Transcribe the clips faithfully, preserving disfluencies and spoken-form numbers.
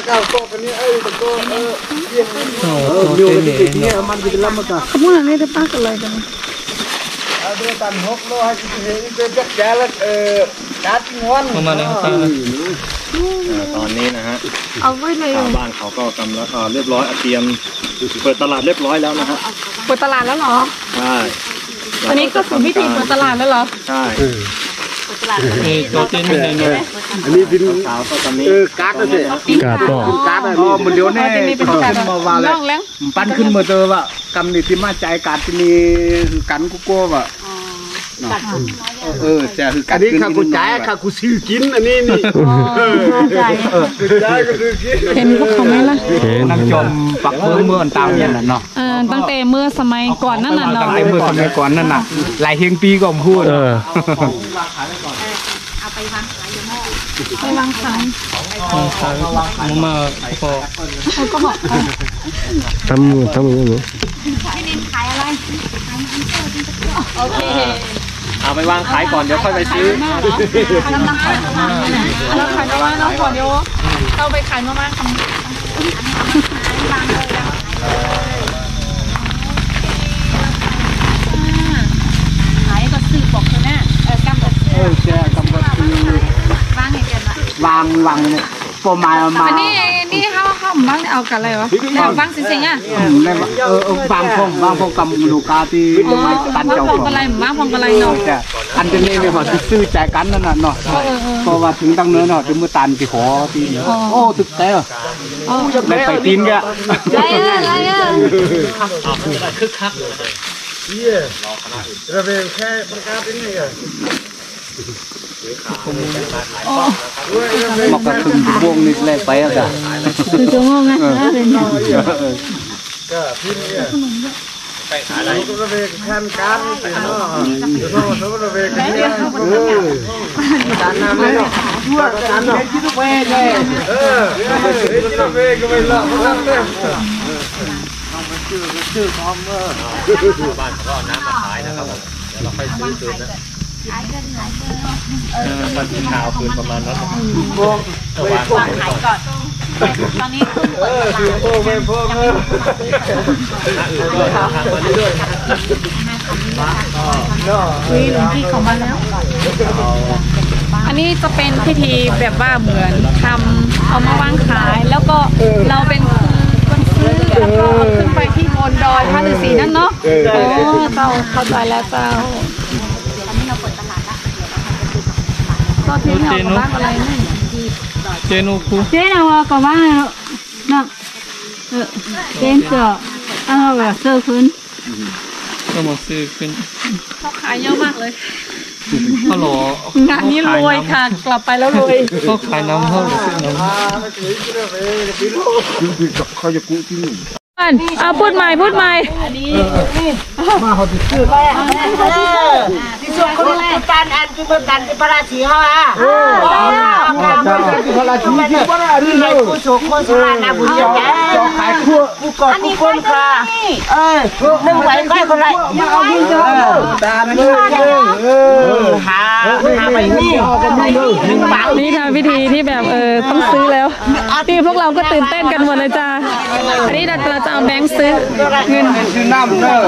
ก้าวก็กันนี้เอ้ยตะโกเออโอ้โหเดี๋ยวนี้มันจะล้ำมากันขบวนอะไรจะป้ากันเลยกันเอาเดี๋ยวตันหกโลให้กินเห็นเป็นจักแก่แล้วเออการทิ้งวันประมาณนี้ครับตอนนี้นะฮะเอาไว้เลยชาวบ้านเขาก็กำลังเรียบร้อยเตรียมเปิดตลาดเรียบร้อยแล้วนะฮะเปิดตลาดแล้วเหรอใช่อันนี้ก็คือพิธีเปิดตลาดแล้วเหรอใช่เออตัวเจนไม่ได้เลยอันนี้ดินสาวก็ตอนนี้เออการ์ดเลยการ์ดต่อการ์ดอ๋อมันเดี๋ยวนี้ขึ้นมาว่าแล้วปั้นขึ้นมาเจอว่ากำนิติมาใจการที่มีกันกุโก้ว่ะเออจะคืออันนี้ข้ากูจ่ายข้ากูซื้อกินอันนี้นี่ใจใจก็ซื้อกินเห็นพวกเขาไหมล่ะนั่งจมปักเมื่อเมื่อตามเนี่ยน่ะเนาะตั้งแต่เมื่อสมัยก่อนนั่นน่ะเนาะตั้งแต่เมื่อสมัยก่อนนั่นน่ะหลายเฮงปีก่อนพูดเอาไปวางขายอยู่หม้อไปวางขายขายมาพอเขาก็บอกทำทำอย่างนี้พี่นินขายอะไรโอเคเอาไปวางขายก่อนเดี๋ยวค่อยไปซื้อเราขายมาม่าเนาะก่อนเดี๋ยวเราไปขายมาม่าทำขายก็ซื้อบอกเธอแน่เออกำกับเออแช่กำกับซื้อวางไงกันวะวางวางเนี่ยโปรมามาอันนี้นี่เขาเขาบ้างเอากันอะไรวะแต่บ้างสิเสียงอ่ะเออบางพงบางพงกำลูกาที่ตันเจ้าของอะไรบ้างพงอะไรเนาะอันนี้เนี่ยเขาซื้อใจกันนั่นน่ะเนาะเพราะว่าถึงตั้งเนื้อเนาะถึงเมื่อตันที่ขอที่โอ้ตึกแต่ไม่ไปตีนแกไรเออไรเออคึกคักเยี่ยระเบิดแค่ประกาศเป็นไงกันมากระถึงวงนี่เลยไปอ่ะจ้ะคือจะงงไงเป็นยังก็พี่เนี่ยไปหาอะไรก็ระเบิดแค่การเป็นเนาะเพราะว่าระเบิดกันเนี่ยเออจานน้ำเลยชั่วจานเนาะคิดว่าแย่เออระเบิดก็ไม่ละเพราะนั่นเนี่ยชื่อชื่อพร้อมเมื่อบ้านเขาก็น้ำมาขายนะครับผมเดี๋ยวเราค่อยซื้อคืนนะมันเป็นข่าวคืนประมาณนั้นวงวางขายก่อนตอนนี้เออคือโป้ไม่โป้เออน้าอื่นก็ทางมาเรื่อยๆวิหลวงพี่เขามาแล้วอันนี้จะเป็นพิธีแบบว่าเหมือนทำเอามาวางขายแล้วก็เราเป็นคนซื้อแล้วก็ขึ้นไปที่บนดอยพระฤาษีนั่นเนาะโอ้เจ้าเข้าใจแล้วเจ้าก็เทนเอากับบ้านอะไรนี่เจนูคูเจนเอากับบ้านเนาะเออเจนเจาะเอาแบบเสื้อขึ้นก็มาซื้อขึ้นเขาขายเยอะมากเลยเขาหล่องานนี้รวยค่ะกลับไปแล้วรวยเขาขายน้ำเขาหรือซื้อน้ำเขาจะกู้ที่นี่เอาพูดใหม่พูดใหม่มาเขาติดชื่อที่ช่วงคนการอันที่เมื่อกันที่พระราชีเขาอ่ะโอ้ที่พระราชีที่พระราชีเลยผู้โชคคนสลานาบุญเจ้าขายขั้วผู้กอดผู้คนค่ะเออนึ่งไหวก้อยคนไรมาเอาเงินเจ้าตามเลยเออหาหาไปนี่หนึ่งบาทนี่ค่ะวิธีที่แบบเออต้องซื้อแล้วที่พวกเราก็ตื่นเต้นกันหมดเลยจ้าอันนี้เราจะเอาแบงค์ซื้อเงินซื้อน้ำเนอะ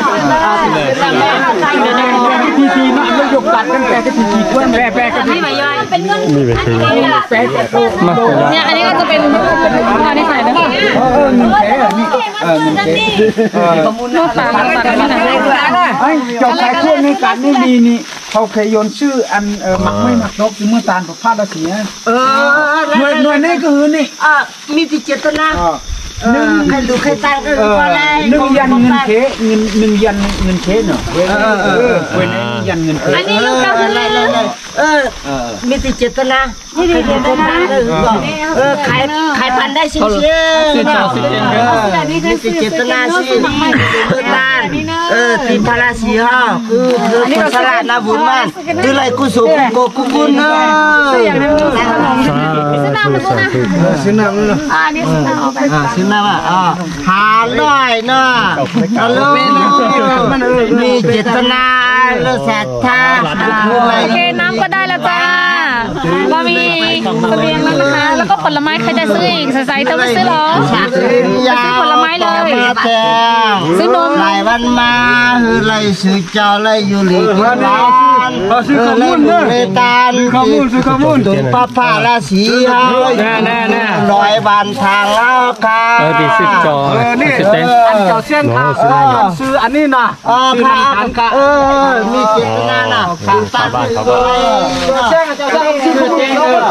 พีพีน้ำแล้วยกตัดกันแปะกันพีพีก้นแปะแปะกันนี่มาย่อยเป็นเงินนี่เป็นคือแปะเนี่ยอันนี้ก็จะเป็นตอนที่ใส่นะเออเงินแปะนี่เออเงินแปะนอกจากตัดนี่นะไอ้เจ้าขายขั้วในการนี่ดีนี่เขาเคยโยนชื่ออันเออหมักไม่หมักนกเมื่อตาลกับผ้าราศีเออหน่วยหน่วยนี่ก็คือนี่อ่ามีติเจตนาหนึ่งใครดูใครตายก็คืออะไรหนึ่งยันเงินเคเงินหนึ่งยันเงินเคเนาะเออเออเว้ยยันเงินเคอันนี้ลูกก็คือเออมีติเจตนาไม่ได้เจตนาเออขายขายพันได้เชี่ยวเชี่ยวมีติเจตนาสิเพื่อตานเออทีพาราสีฮะคือคือคนสลัดนะบุญมันคืออะไรกุศลกุกุกุนเนอะซื้อน้ำมันซื้อน้ำซื้อน้ำเลยอ่านี่ซื้อน้ำเอาไปซื้อน้ำอ่ะอ่าหาหน่อยเนาะฮัลโหลมีเจตนาและศรัทธาโอเคน้ำก็ได้แล้วจ้าเรามีเสบียงแล้วนะคะแล้วก็ผลไม้ใครจะซื้ออีกใส่ๆต้องไปซื้อหรอซื้อผลไม้เลยซื้อนมหลายวันมาคือไรซื้อเจ้าไรอยู่หลีกบ้านซื้อขมุนเลยตาลขมุนซื้อขมุนตุนป้าป้าละสีเฮาแน่แน่แน่ลอยบานทางแล้วค่ะเออดีสิจอนี่อันเจ้าเส้นค่ะซื้ออันนี้นะเออค่ะเออมีเจตนาน่ะตามตามไปเลยเส้นเจ้าเส้นซื้อขมุนเออ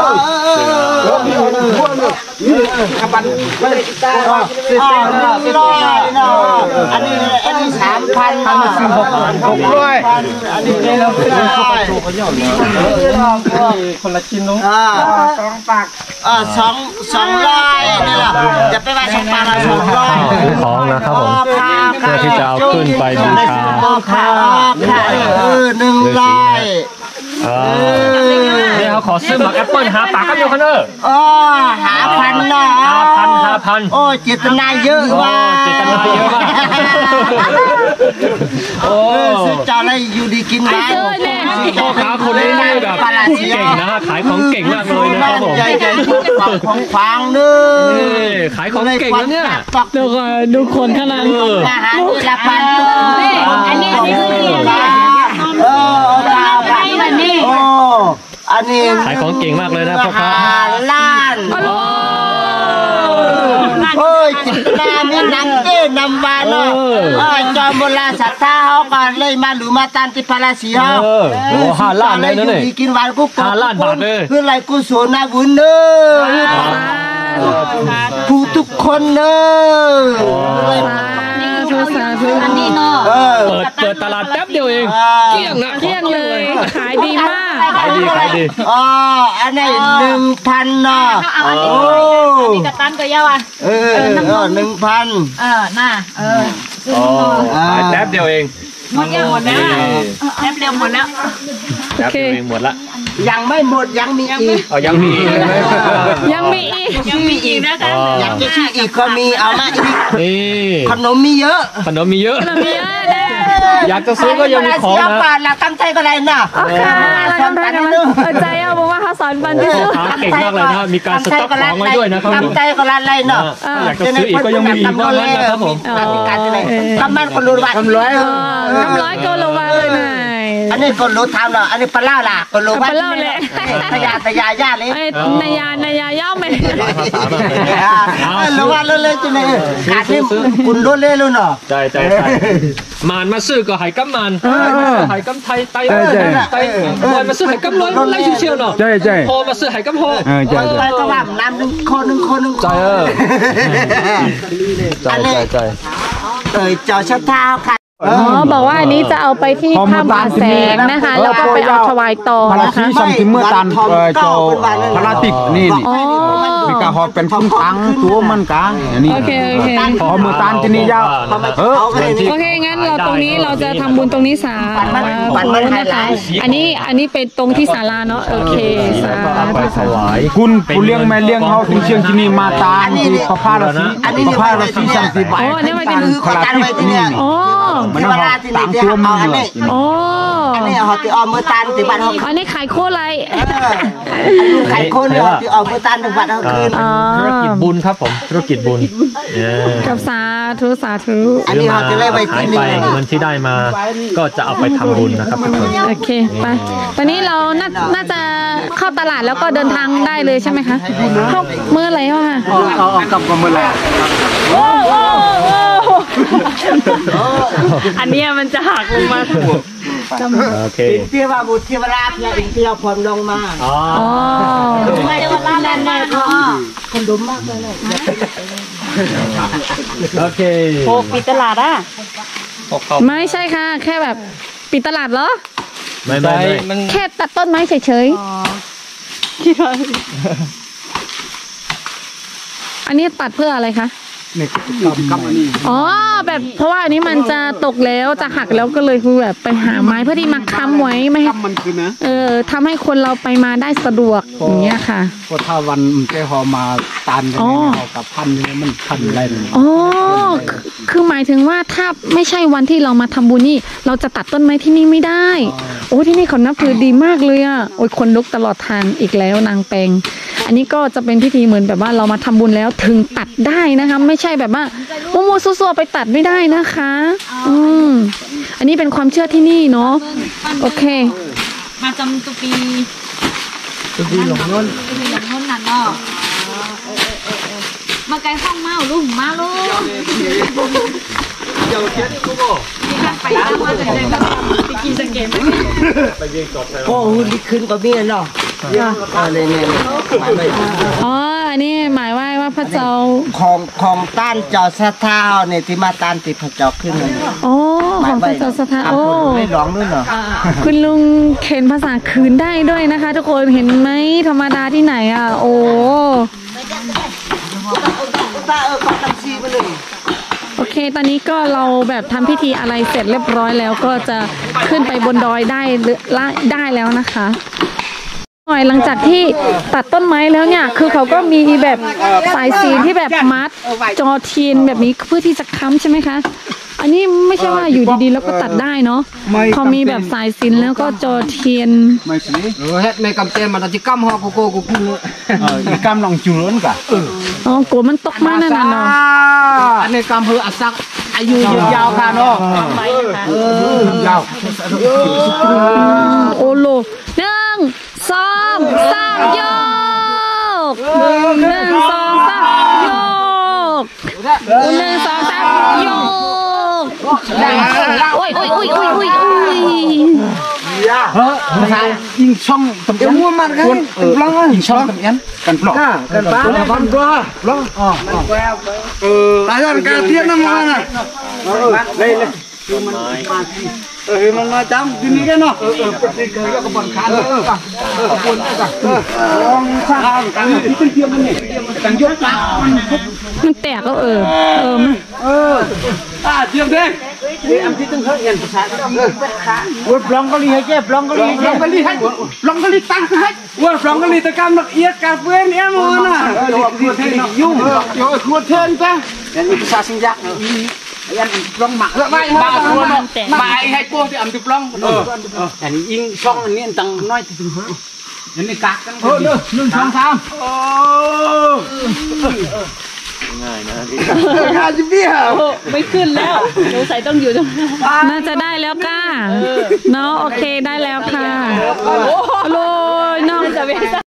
บันไม่ได้ตาอันนี้อันนี้สามพันอันนี้สิบหกหกร้อยอันนี้เราไม่ได้คนละชิ้นนู้นอ่าสองปากอ่าสองสองร้อยนี่แหละจะไปว่าสองปากละสองร้อยของนะครับผมเพื่อที่จะเอาขึ้นไปบูชาค่ะเออหนึ่งร้อยเนี่ยเขาขอซื้อหมากแอปเปิ้ลหาปากก็อยู่คันเอออ๋อหาพันเนาะหาพันหาพันโอ้เจตนาเยอะว่ะเจตนาเยอะมากโอ้ซื้อเจ้าอะไรอยู่ดีกินได้พ่อค้าคนนี้นี่แบบเก่งนะขายของเก่งมากเลยนะครับผมใหญ่ใหญ่ของฟางเนื้อขายของเก่งนะเนี่ยดูก่อนดูคนข้างล่างอาหารนี่ละพันนี่อันนี้ซื้อเอออันนี้โอ้อันนี้ขายของเก่งมากเลยนะพ่อค้าล้านโอ้ยจิตนานี่นำเต้นำวานเนาะจอมโบราณศรัทธาเขาก็เลยมาหรือมาตันติพาราสีเขาโอ้ห้าล้านเลยนะเนี่ยกินวันกุ๊กห้าล้านบาทเลยคืออะไรกุศลนะบุญเนอผู้ทุกคนเนออันนี้เนาะเปิดเปิดตลาดแป๊บเดียวเองเกลี้ยงนะเกลี้ยงเลยขายดีมากขายดีขายดีอ๋ออันนี้หนึ่งพันเนาะโอ้นี่กระตันก็ยาวอ่ะเออหนึ่งพันเออน่ะเออขายแป๊บเดียวเองหมดยังหมดแล้วแป๊บเดียวหมดแล้วแป๊บเดียวเองหมดละยังไม่หมดยังมีอีกอ๋อยังมีอีกยังมีอีกยังมีอีกนะคะอยากจะซื้ออีกก็มีเอามาอีกนี่ขนมมีเยอะขนมมีเยอะขนมมีเยอะแน่อยากจะซื้อก็ยังมีของนะปานละตั้งใจก็ได้นะโอเคทำได้ใจเอาบอกว่าเขาสอนปันที่สุดเก่งมากเลยนะมีการสต็อกของไว้ด้วยนะครับตั้งใจก็ร้านไรเนาะอยากจะซื้ออีกก็ยังมีอีกว่างั้นนะครับผมกำมันคนรู้ว่ากำร้อยกำร้อยก็รู้ว่าเลยนายอันนี้คนรู้ทำเหรออันนี้ปลาเล่าล่ะคนรู้ว่าปลาเล่าเลยตยาตยาญาติเลยนายานายาเย้าไหมรู้ว่าเล่นๆจังเลยการที่คุณรู้เล่นรู้เนาะใช่ใช่ใช่มานมาซื้อก็หายกัมมันหายกัมไทยไตไตบอยมาซื้อหายกัมร้อยไล่เชียวเนาะใช่ใช่พอมาซื้อหายกัมพอใช่ใช่ก็ว่าน้ำหนึ่งคนหนึ่งคนหนึ่งใจเออใจใจใจเออเจ้าชะตาค่ะอ๋อบอกว่าอันนี้จะเอาไปที่ถ้ำป่าแสงนะคะแล้วก็ไปเอาถวายต่อนะคะสัมทิเมื่อตันเจ้าพระติกนี่นี่มีการหอบเป็นคุ้มตังตัวมันกลางนี่โอเคโอเคพอเมื่อตันที่นี่ยาวเออโอเคงั้นเราตรงนี้เราจะทำบุญตรงนี้สานะคะอันนี้อันนี้เป็นตรงที่ศาลาเนาะโอเคสาไปถวายคุณผู้เลี้ยงแม่เลี้ยงเขาถึงเชียงที่นี่มาตาที่พระพาราศีพระพาราศีสันติบาลโอ้นี่มันเป็นขลาติที่นี่โอ้มันเอาตามตัวมือเลยโอ้อันนี้เขาติออมมือตันติบัตรเขาอันนี้ขายโคอะไรขายโคเนี่ยติออมมือตันติบัตรเขาคืนธุรกิจบุญครับผมธุรกิจบุญกับสาธุสาธุอันนี้เขาจะไล่ไปที่นี่เงินที่ได้มาก็จะเอาไปทำบุญนะครับทุกคนโอเคไปตอนนี้เราน่าจะเข้าตลาดแล้วก็เดินทางได้เลยใช่ไหมคะเข้าเมื่อไรวะเอาเอากลับมาเมื่อไรอันนี้มันจะหักลงมาโอเคเทียบว่าบุตรเทวราชเนี่ยเทียบผ่อนลงมาอ๋อไม่เทวราชแน่แน่ก็คนดมมากเลยโอเคโอ้ปิดตลาดอ่ะไม่ใช่ค่ะแค่แบบปิดตลาดเหรอไม่ไม่แค่ตัดต้นไม้เฉยๆคิดว่าอันนี้ตัดเพื่ออะไรคะนี่กำอันนี้อ๋อแบบเพราะว่าอันนี้มันจะตกแล้วจะหักแล้วก็เลยคือแบบไปหาไม้เพื่อที่มาค้ำไว้ไม่ให้กำมันคือนะเออทำให้คนเราไปมาได้สะดวกอย่างเงี้ยค่ะพอถ้าวันแกหอมาตานกันเอากับพันนี่มันพันอะไรนี่อ๋อคือคือหมายถึงว่าถ้าไม่ใช่วันที่เรามาทำบุญนี่เราจะตัดต้นไม้ที่นี่ไม่ได้โอ้ที่นี่เขานับถือดีมากเลยอ่ะโอ้ยคนลุกตลอดทางอีกแล้วนางแปงอันนี้ก็จะเป็นพิธีเหมือนแบบว่าเรามาทำบุญแล้วถึงตัดได้นะคะไม่ใช่แบบว่าโมโมซัวๆไปตัดไม่ได้นะคะอืมอันนี้เป็นความเชื่อที่นี่เนาะโอเคมาจำตุปีตุปีหลงน้นตุปีหลงน้นน่ะเนาะมาไกลห้องเมาลูกมาลูกเดี๋ยวเทียนกูบอกนี่กันไปแล้วว่าจะได้แบบตะกี้สังเกตไหมโอ้หุ่นขึ้นก็มีเนาะอะไรเนี่ยอ๋ออันนี้หมายว่าว่าพระเจ้าของของต้านเจ้าสะท้าเนี่ยที่มาต้านติดพระเจ้าขึ้นเลยอ๋อของพระเจ้าสถานโอ้ไม่ร้องนู่นเหรอคุณลุงเขียนภาษาคืนได้ด้วยนะคะ ทุกคนเห็นไหมธรรมดาที่ไหนอ่ะโอ้โอเคตอนนี้ก็เราแบบทำพิธีอะไรเสร็จเรียบร้อยแล้วก็จะขึ้นไปบนดอยได้ละได้แล้วนะคะหน่อยหลังจากที่ตัดต้นไม้แล้วเนี่ยคือเขาก็มีแบบสายสีที่แบบมัดจอเทียนแบบนี้เพื่อที่จะค้ำใช่ไหมคะอันนี้ไม่ใช่ว่าอยู่ดีๆแล้วก็ตัดได้เนาะพอมีแบบสายสิญจน์แล้วก็จอเทียนไม่สิเออเฮ็ดในกำเต็มมันจะกำหอกูโกกูกูเอออีกำลองจุลนกะอ๋อกลัวมันตกมานั่นน่ะเนาะอันนี้กำเพื่ออัสักอายุยาวค่ะเนาะเออยาวโอโลหนึ่งสองสามโยกหนึ่งสองสามโยกหนึ่งสองสามโยกโอ้ยโอ้ยโอ้ยโอ้ยโอ้ยโอ้ยเฮ้ยยิงช่องตำเอ็นมัวมันกันปล้องยิงช่องตำเอ็นกันปล้องกันปล้องกันปล้องปล้องอ๋อเออตายแล้วการเทียนน้ำมันอ่ะเลยเลยเออมันมาจำที่นี่กันเนาะเออเออเป็นที่เคยก็กระบวนการเออเออขอบคุณจ้ะเออลองสร้างกันที่เป็นเทียมมันนี่กันยกจับมันมันแตกแล้วเออเออมันเอออ่าเทียมเด้นี่อันที่ต้องเขาเรียนภาษาเออว่าปล้องกะลีให้เจ็บปล้องกะลีปล้องกะลีให้ปล้องกะลีตั้งให้ว่าปล้องกะลีตะการนักเอียดกาเฟือนเนี่ยมันน่ะเออครัวเทนยุ่งเออครัวเทนจ้ะอันนี้ภาษาสิงยักษ์อันปล้องหมักไม่บ้าครัวมาให้พวกที่อันที่ปล้องเอออันนี้ยิงช่องอันนี้ตั้งน้อยถึงเหรออันนี้กักกันเออหนึ่งสองสามโอ้ง่ายนะง่ายจิเบี้ยไม่ขึ้นแล้วสงสัยต้องอยู่ตรงนั้นน่าจะได้แล้วก้าเนาะโอเคได้แล้วค่ะโอ้โหน้อง